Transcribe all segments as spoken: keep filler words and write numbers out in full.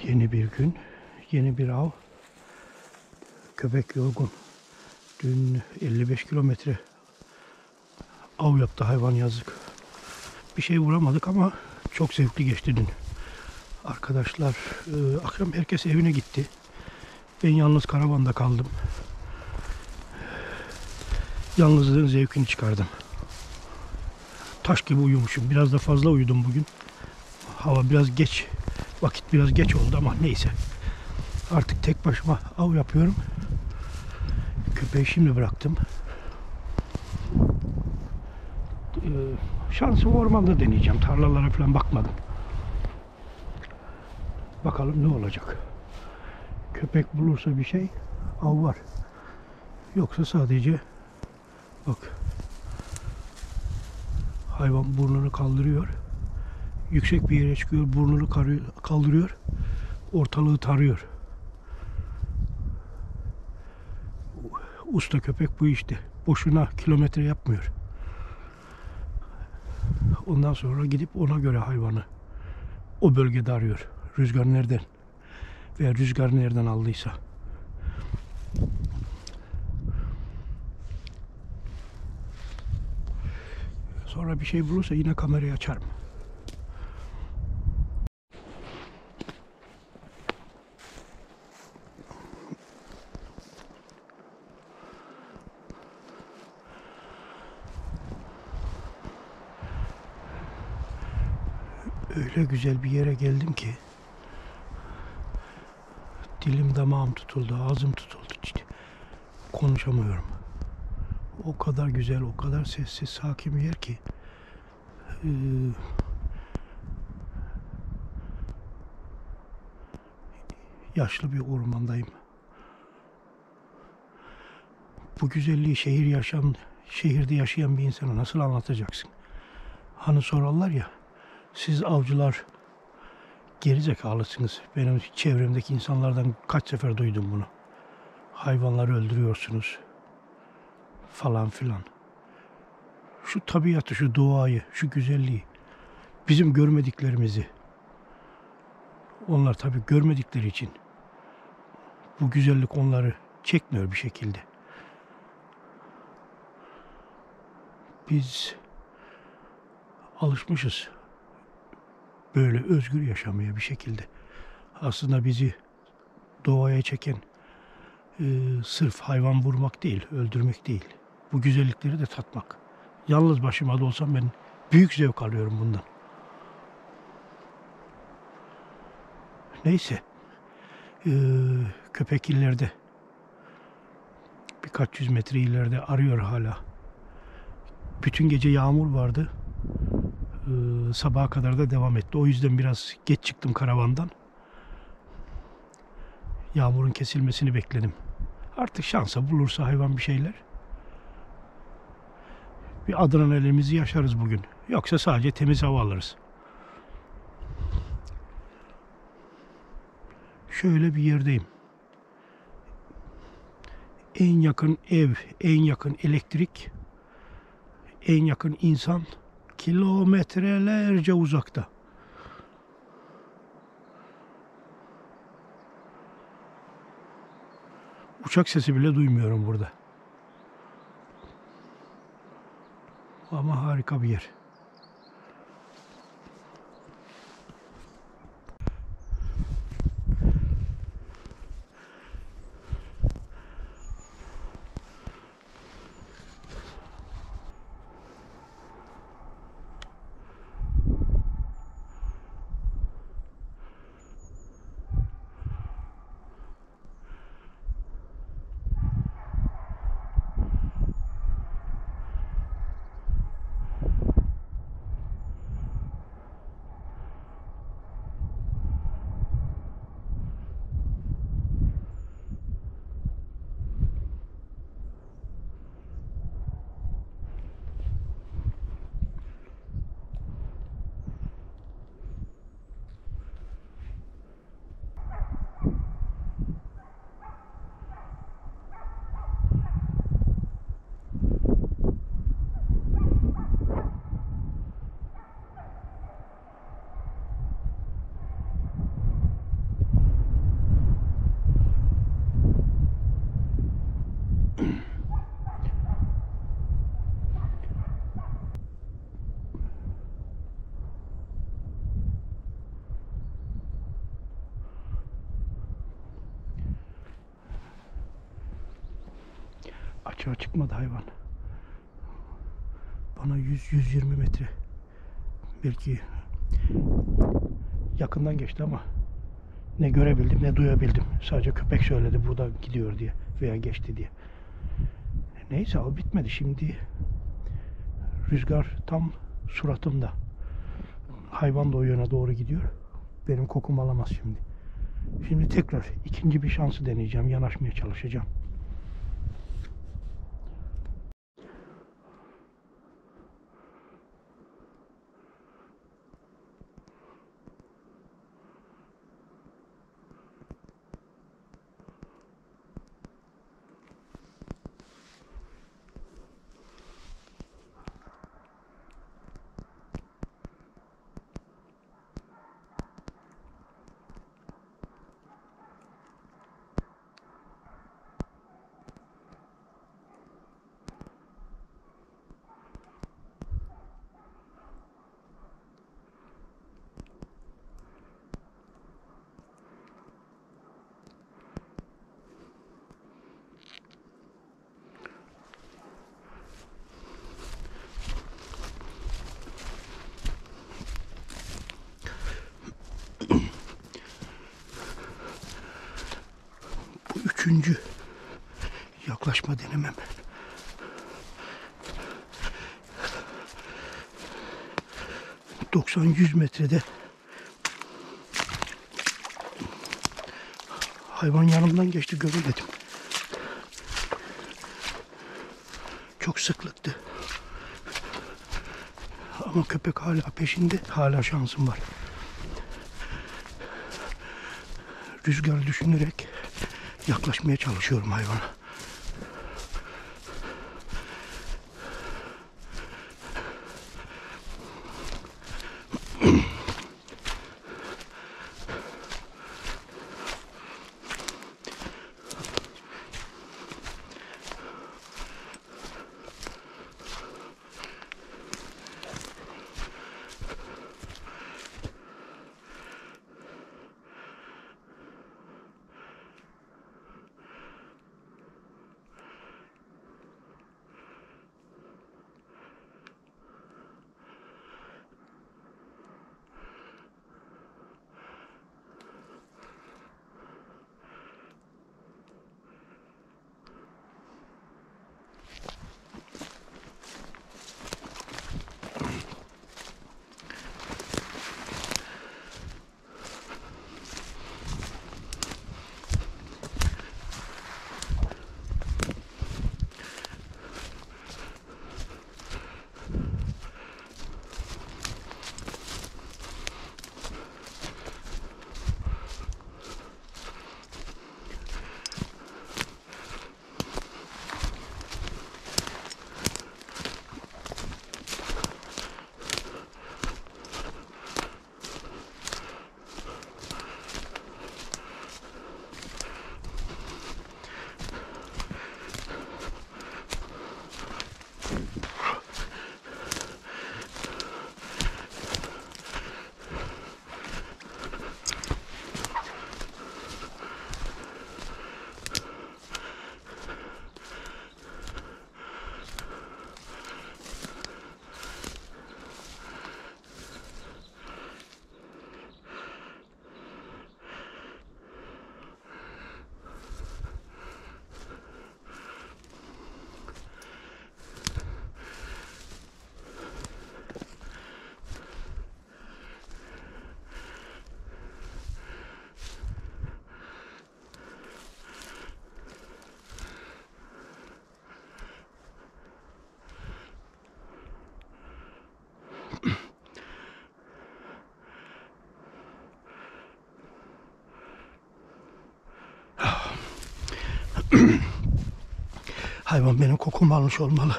Yeni bir gün, yeni bir av. Köpek yorgun. Dün elli beş kilometre av yaptı hayvan, yazık. Bir şey vuramadık ama çok zevkli geçti dün. Arkadaşlar e, akşam herkes evine gitti. Ben yalnız karavanda kaldım. Yalnızlığın zevkini çıkardım. Taş gibi uyumuşum. Biraz da fazla uyudum bugün. Hava biraz geç, vakit biraz geç oldu ama neyse. Artık tek başıma av yapıyorum. Köpeği şimdi bıraktım. Ee, şansımı ormanda deneyeceğim. Tarlalara falan bakmadım. Bakalım ne olacak. Köpek bulursa bir şey, av var. Yoksa sadece bak, hayvan burnunu kaldırıyor. Yüksek bir yere çıkıyor, burnunu kaldırıyor. Ortalığı tarıyor. Usta köpek bu işte. Boşuna kilometre yapmıyor. Ondan sonra gidip ona göre hayvanı o bölgede arıyor. Rüzgar nereden veya rüzgar nereden aldıysa. Sonra bir şey bulursa yine kamerayı açarım. Öyle güzel bir yere geldim ki dilim damağım tutuldu, ağzım tutuldu. İşte konuşamıyorum. O kadar güzel, o kadar sessiz, sakin bir yer ki. Ee, yaşlı bir ormandayım. Bu güzelliği şehir yaşam, şehirde yaşayan bir insana nasıl anlatacaksın? Hani sorarlar ya, siz avcılar gerizekalısınız. Benim çevremdeki insanlardan kaç sefer duydum bunu. Hayvanları öldürüyorsunuz falan filan. Şu tabiatı, şu doğayı, şu güzelliği, bizim görmediklerimizi onlar tabii görmedikleri için bu güzellik onları çekmiyor bir şekilde. Biz alışmışız böyle özgür yaşamaya bir şekilde. Aslında bizi doğaya çeken e, sırf hayvan vurmak değil, öldürmek değil. Bu güzellikleri de tatmak. Yalnız başıma da olsam ben büyük zevk alıyorum bundan. Neyse. Ee, köpek ileride. Birkaç yüz metre ileride arıyor hala. Bütün gece yağmur vardı. Ee, sabaha kadar da devam etti. O yüzden biraz geç çıktım karavandan. Yağmurun kesilmesini bekledim. Artık şansa bulursa hayvan bir şeyler, bir adrenalimizi yaşarız bugün. Yoksa sadece temiz hava alırız. Şöyle bir yerdeyim. En yakın ev, en yakın elektrik, en yakın insan kilometrelerce uzakta. Uçak sesi bile duymuyorum burada. Ama harika bir yer. Açığa çıkmadı hayvan. Bana yüz yüz yirmi metre belki yakından geçti ama ne görebildim ne duyabildim. Sadece köpek söyledi burada gidiyor diye veya geçti diye. Neyse o bitmedi. Şimdi rüzgar tam suratımda. Hayvan da o yöne doğru gidiyor. Benim kokumu alamaz şimdi. Şimdi tekrar ikinci bir şansı deneyeceğim. Yanaşmaya çalışacağım. Bu üçüncü yaklaşma denemem. doksan yüz metrede hayvan yanımdan geçti, göremedim. Çok sıklıktı. Ama köpek hala peşinde. Hala şansım var. Rüzgar düşünerek yaklaşmaya çalışıyorum hayvana. Hayvan benim kokumu almış olmalı.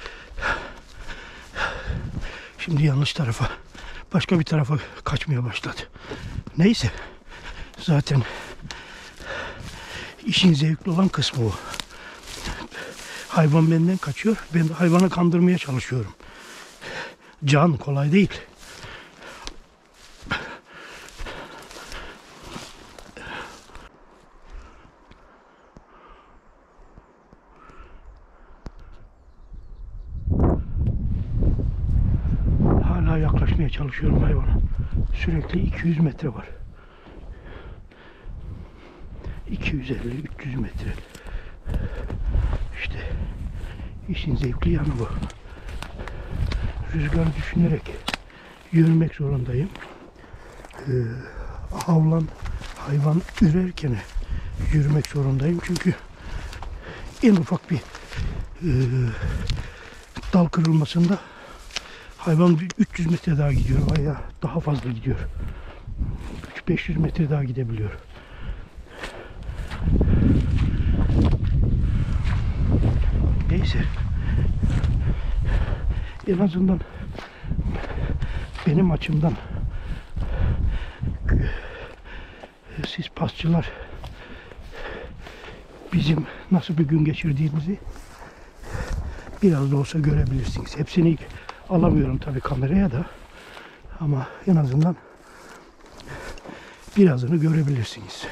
Şimdi yanlış tarafa, başka bir tarafa kaçmaya başladı. Neyse, zaten işin zevkli olan kısmı o. Hayvan benden kaçıyor, ben de hayvanı kandırmaya çalışıyorum. Can kolay değil. yaklaşmaya çalışıyorum hayvana. Sürekli iki yüz metre var. iki yüz elli üç yüz metre. İşte işin zevkli yanı bu. Rüzgarı düşünerek yürümek zorundayım. Ee, havlan hayvan ürerken yürümek zorundayım. Çünkü en ufak bir e, dal kırılmasında hayvan üç yüz metre daha gidiyor veya daha fazla gidiyor. üç beş yüz metre daha gidebiliyor. Neyse. En azından benim açımdan siz pasçılar bizim nasıl bir gün geçirdiğimizi biraz da olsa görebilirsiniz. Hepsini alamıyorum tabii kameraya da, ama en azından birazını görebilirsiniz.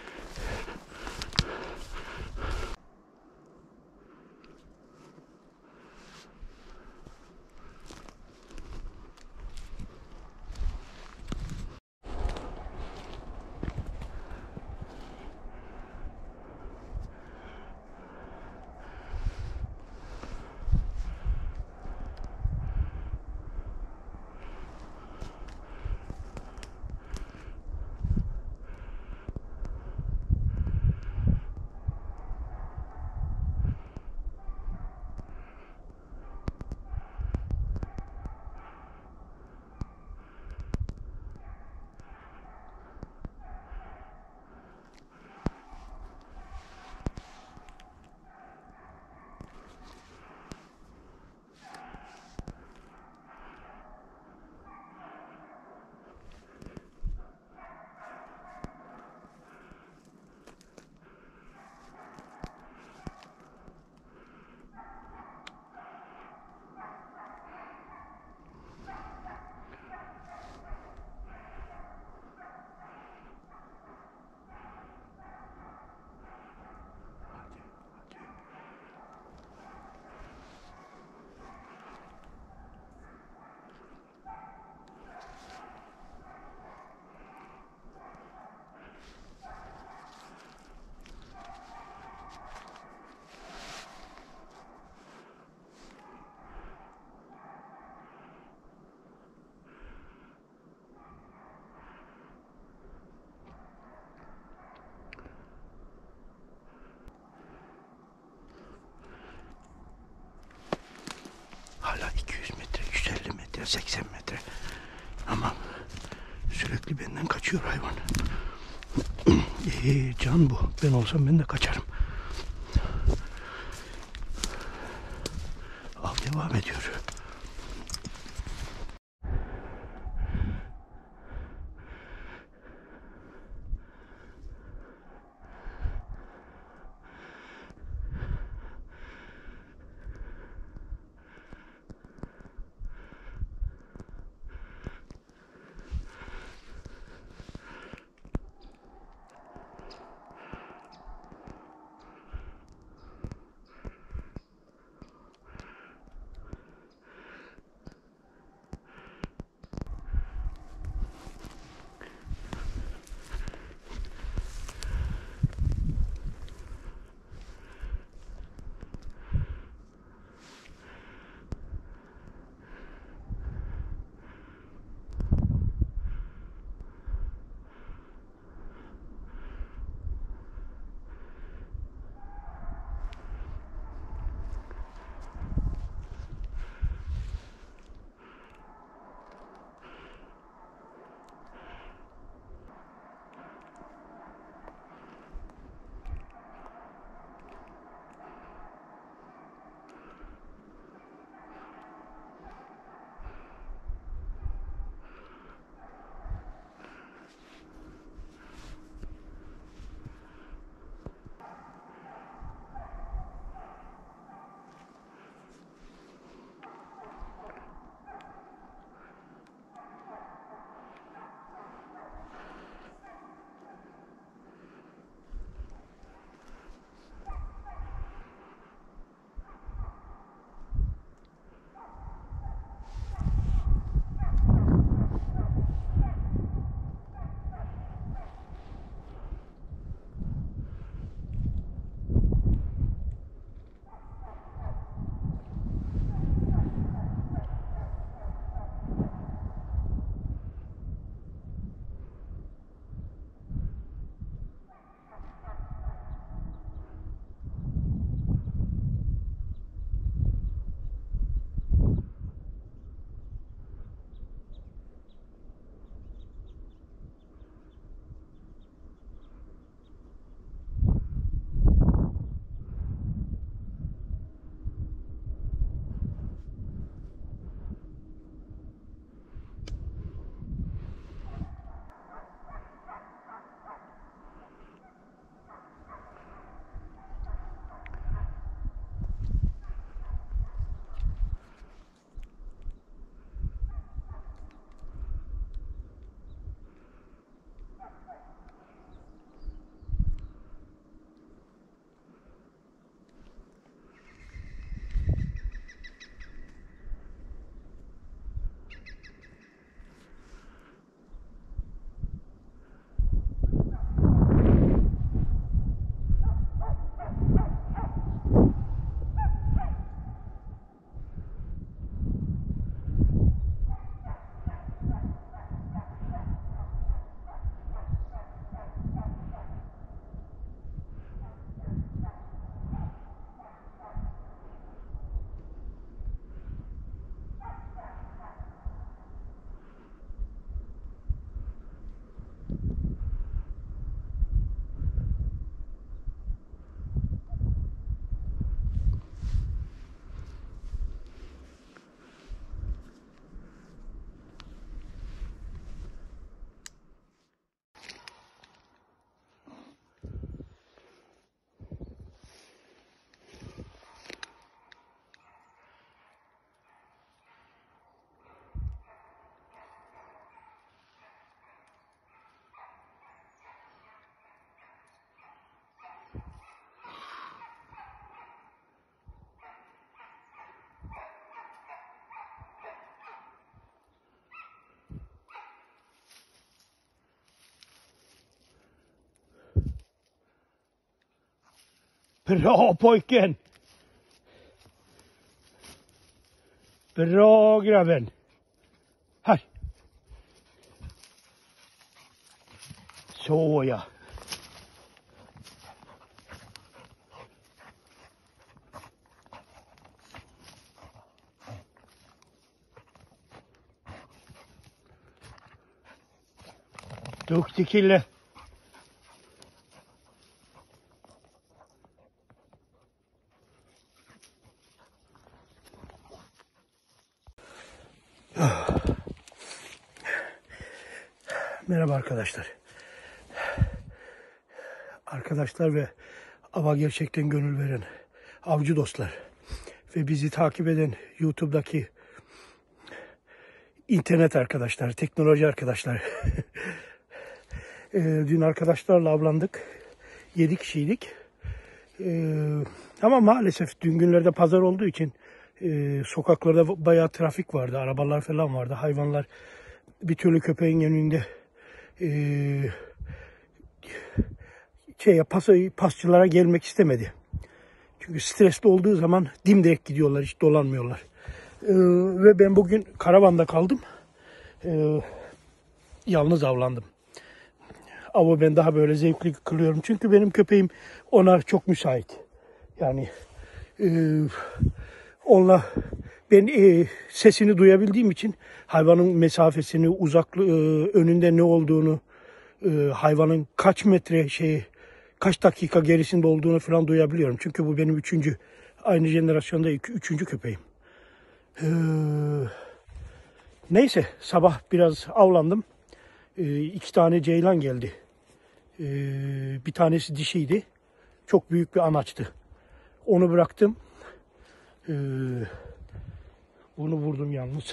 Hala iki yüz metre, yüz elli metre, seksen metre. Ama sürekli benden kaçıyor hayvan. ee, can bu. Ben olsam ben de kaçarım. Av devam ediyor. Bra pojken! Bra grabben! Här! Så ja! Duktig kille! Merhaba arkadaşlar. Arkadaşlar ve ava gerçekten gönül veren avcı dostlar ve bizi takip eden YouTube'daki internet arkadaşlar, teknoloji arkadaşlar. Dün arkadaşlarla avlandık. yedi kişiydik. Ama maalesef dün günlerde pazar olduğu için sokaklarda bayağı trafik vardı. Arabalar falan vardı. Hayvanlar bir türlü köpeğin önünde Ee, şeye, pas, pasçılara gelmek istemedi. Çünkü stresli olduğu zaman dimdirek gidiyorlar, hiç dolanmıyorlar. Ee, ve ben bugün karavanda kaldım. Ee, yalnız avlandım. Avı ben daha böyle zevkli kılıyorum. Çünkü benim köpeğim ona çok müsait. Yani e, onunla ben e, sesini duyabildiğim için hayvanın mesafesini, uzaklığı, e, önünde ne olduğunu, e, hayvanın kaç metre şey, kaç dakika gerisinde olduğunu falan duyabiliyorum. Çünkü bu benim üçüncü, aynı jenerasyonda iki, üçüncü köpeğim. E, neyse sabah biraz avlandım. E, iki tane ceylan geldi. E, bir tanesi dişiydi. Çok büyük bir anaçtı. Onu bıraktım. E, bunu vurdum yalnız.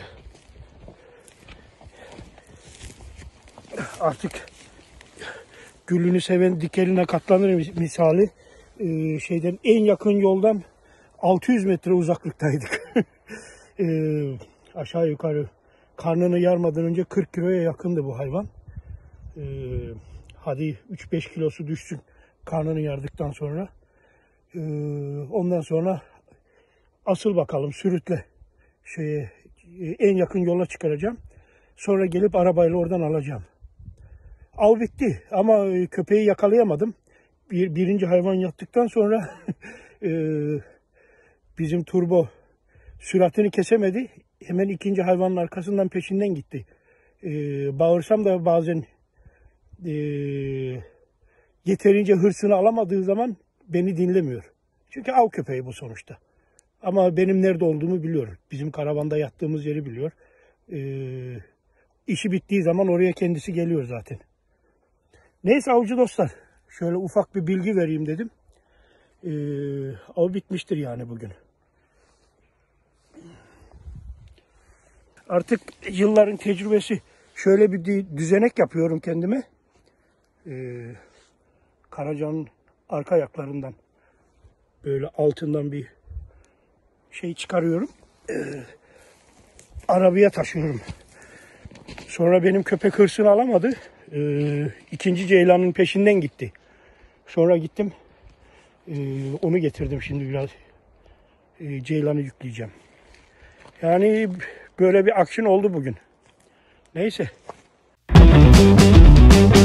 Artık gülünü seven dikeline katlanır misali e, şeyden en yakın yoldan altı yüz metre uzaklıktaydık. e, aşağı yukarı karnını yarmadan önce kırk kiloya yakındı bu hayvan. E, hadi üç beş kilosu düşsün karnını yardıktan sonra. E, ondan sonra asıl bakalım sürütle şeye, en yakın yola çıkaracağım. Sonra gelip arabayla oradan alacağım. Av bitti ama köpeği yakalayamadım. Bir, birinci hayvan yattıktan sonra e, bizim turbo süratini kesemedi. Hemen ikinci hayvanın arkasından peşinden gitti. E, bağırsam da bazen e, yeterince hırsını alamadığı zaman beni dinlemiyor. Çünkü av köpeği bu sonuçta. Ama benim nerede olduğumu biliyor. Bizim karavanda yattığımız yeri biliyor. E, işi bittiği zaman oraya kendisi geliyor zaten. Neyse avcı dostlar, şöyle ufak bir bilgi vereyim dedim. Ee, av bitmiştir yani bugün. Artık yılların tecrübesi, şöyle bir düzenek yapıyorum kendime. Ee, Karacan'ın arka ayaklarından böyle altından bir şey çıkarıyorum. Ee, arabaya taşıyorum. Sonra benim köpek hırsını alamadı. Ee, ikinci ceylanın peşinden gitti. Sonra gittim. Ee, onu getirdim şimdi biraz. Ee, ceylanı yükleyeceğim. Yani böyle bir aksiyon oldu bugün. Neyse.